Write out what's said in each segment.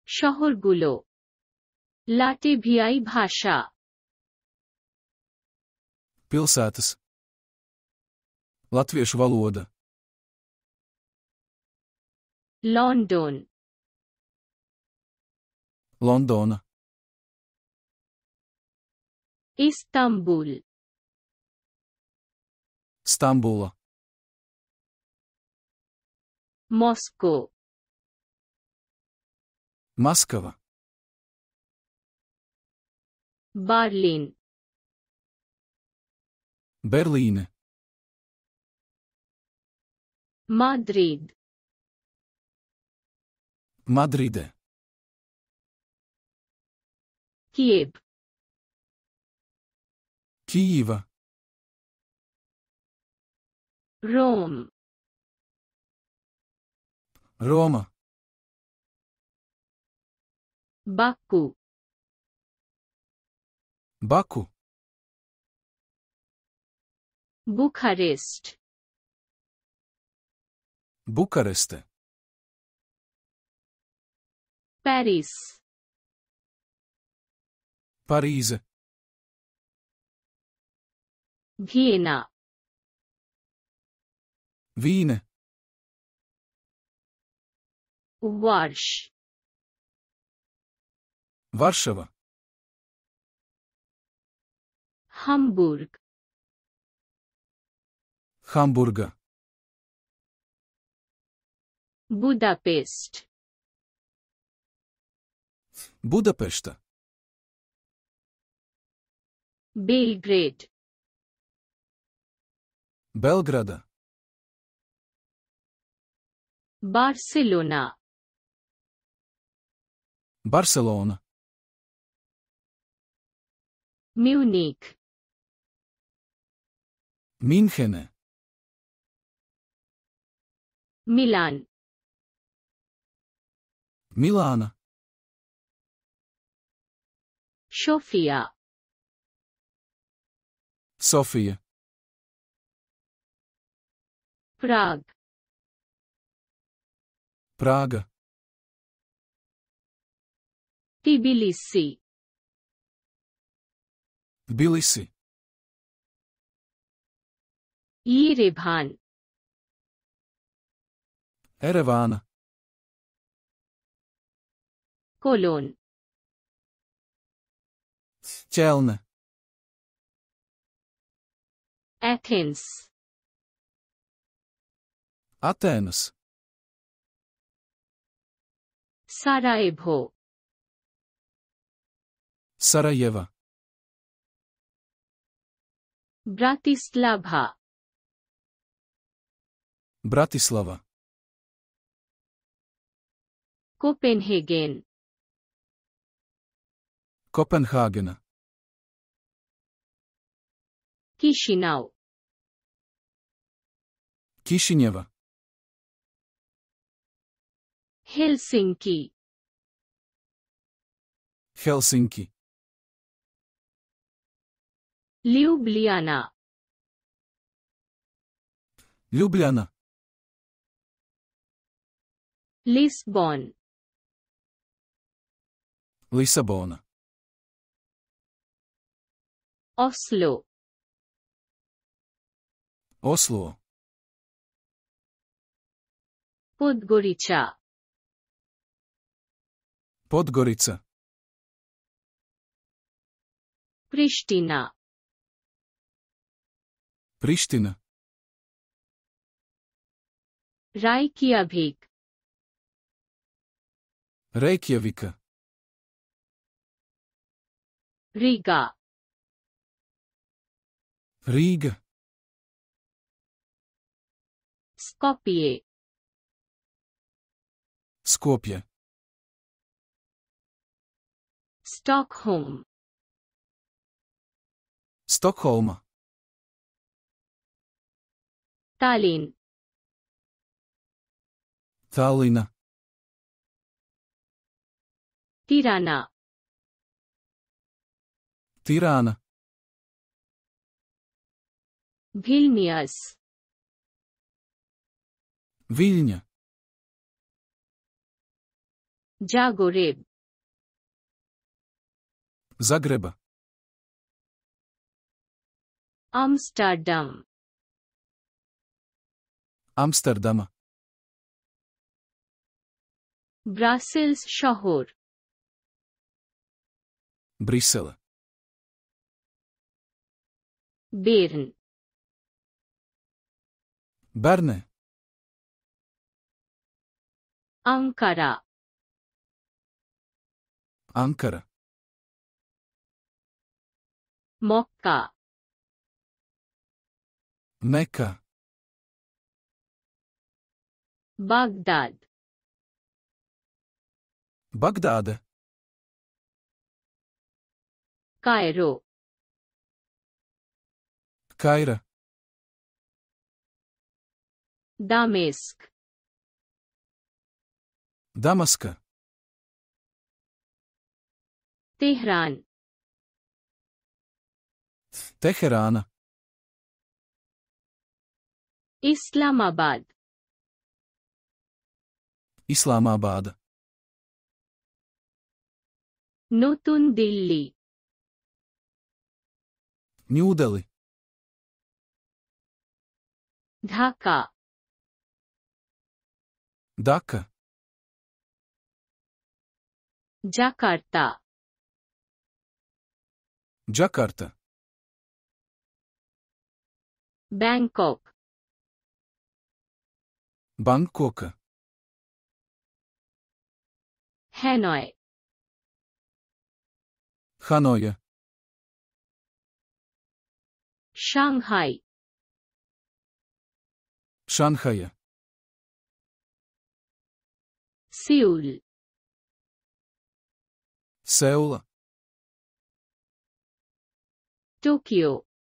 শহরগুলো লাটভিয়াই ভাষা Pilsētas. Latviešu valoda. London Londona. Istanbul Stambula. Moscow Maskava. Berlin Berlīne. Madrid Madride. Kyiv Kijīva. Rome Roma. Baku Baku. Bucharest Bukareste. Paris Parīze. Vienna Vīne. ওয়ার্শ Varšava. Hamburg Hamburga. Budapest Budapešta. Belgrade Belgrada. Barcelona Barcelona. Munich Minhene. Milan Milāna. Sophia Sofija. প্রাগ Prāga. টিবিলিসি Tbilisi. Yerevan Erevāna. Colon Ķelne. Athens Atēnas. Sarajevo Sarajeva. Bratislava Bratislava. Copenhagen Kopenhāgena. কিশিনাও Kišiņeva. Helsinki Helsinki. লিউব্লিয়ানা Ljubljana. Lisbon Lisabona. Oslo Oslo. পোদগোরিচা Podgorica. প্রিষ্টিনা Priština. রাইকিয়াভিক Reykjavika. Riga Rīga. স্কপিয়ে Skopje. Stockholm Stokholma. Tallinn Tallina. Tirana Tirāna. Vilnius Viļņa. Zagreb. Zagreba. Amsterdam. Amsterdama. Brussels শহর. Brisele. Bern. Berne. Ankara. Ankara. Mokka. Meka. Baghdad. Bagdade. Cairo. Kaira. Damesk. Damaska. Tehran. Teherana. Islamabad. Islamabada. নতুন Delhi. New Delhi. Dhaka. Dhaka. Jakarta. Jakarta. Bangkok. Bangkok. Hanoi. Hanoi. Shanghai. Shanghai. Seoul. Seul. Tokyo.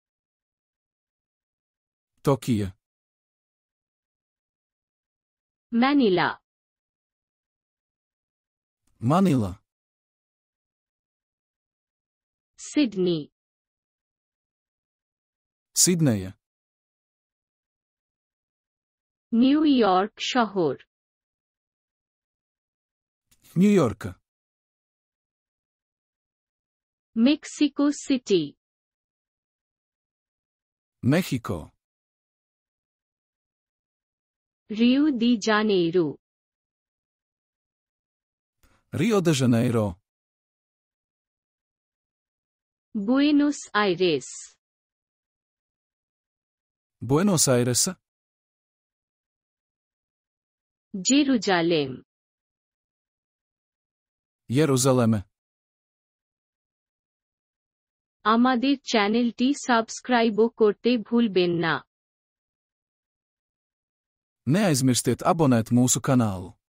Tokyo. Manila. Manila. Sydney. Sydney. New York শহর. New York. Mexico City. Mexico. Rio de Janeiro. Rio de Janeiro. Buenos Aires. Buenos Aires. Jerusalem. Jerusalem. আমাদের চ্যানেলটি সাবস্ক্রাইবও করতে ভুলবেন না. Neaizmirstiet abonēt mūsu kanālu.